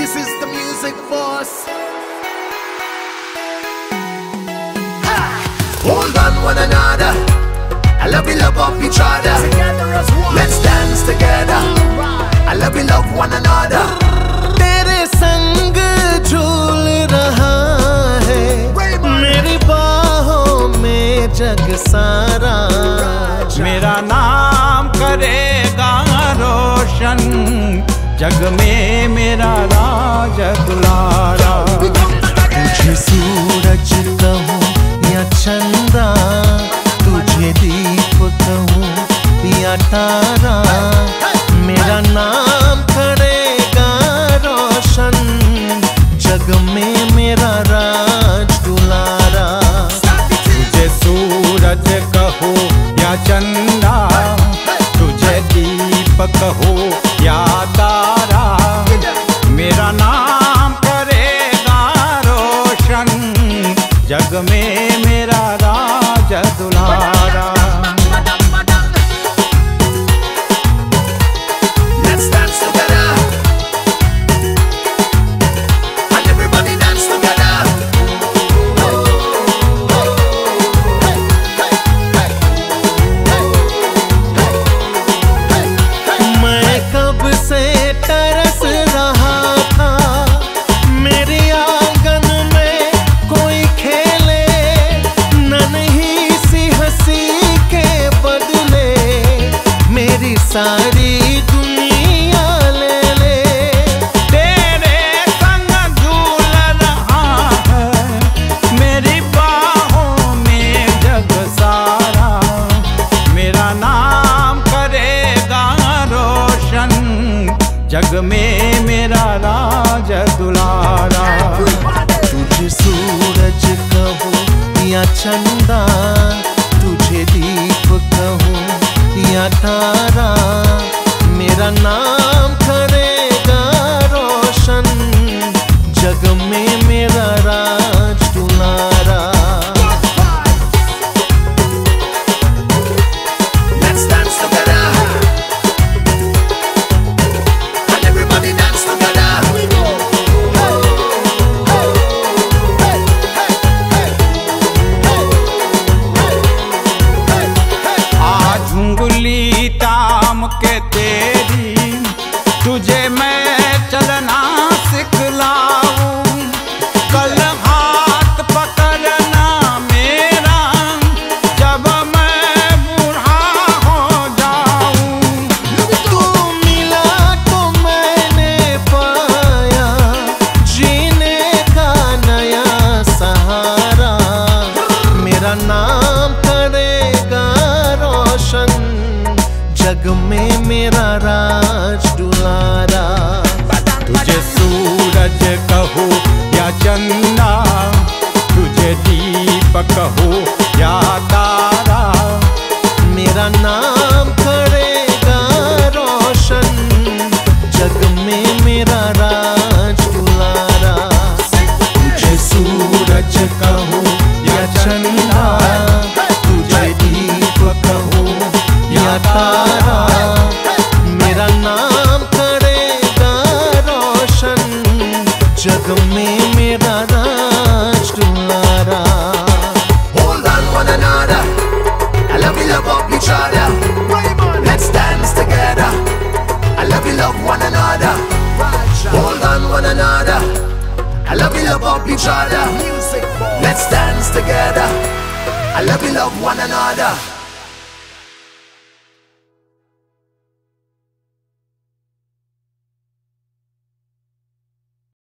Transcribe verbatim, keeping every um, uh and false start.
This is the music force. Hold on one another. I love you, love up each other. Let's dance together. I love you, love one another. तेरे संग झूल रहा है मेरी बाहों में जग सारा। मेरा नाम करेगा रोशन जग में मेरा राज दुलारा। तुझे सूरज कहूँ या चंदा, तुझे दीप कहूँ या तारा, मेरा नाम करेगा रोशन जग में मेरा राज दुलारा। तुझे सूरज कहो या चंदा, तुझे दीप कहो या तारा, मेरा नाम करेगा रोशन जग में मेरा राज दुलारा। सारी दुनिया ले ले तेरे संग झूल रहा है मेरी बाहों में जग सारा। मेरा नाम करेगा रोशन जग में मेरा राज दुलारा। तुझे सूरज कहो या चंदा, तुझे दीप कहो या तारा, मेरा नाम करेगा रोशन जग में मेरा राज दुलारा। Let's dance together and everybody dance together. आज उंगली ताम के तेरी तुझे मैं चलना सिखलाऊं, कल हाथ पकड़ना मेरा जब मैं बूढ़ा हो जाऊं। तू मिला तो मैंने पाया जीने का नया सहारा, मेरा नाम करेगा रोशन जग में मेरा राज दुलारा। तुझे सूरज कहो या चंदा, तुझे दीप कहो या तारा, मेरा नाम करेगा रोशन जग में मेरा राज दुलारा। तुझे सूरज कहो या चंदा, तुझे दीप कहो या तारा, मेरा नाम करेगा रोशन जग में मेरा राज दुलारा। Hold on one another. I love you, love up each other. Let's dance together. I love you, love one another. Hold on one another. I love you, love up each other. Let's dance together. I love you, love one another.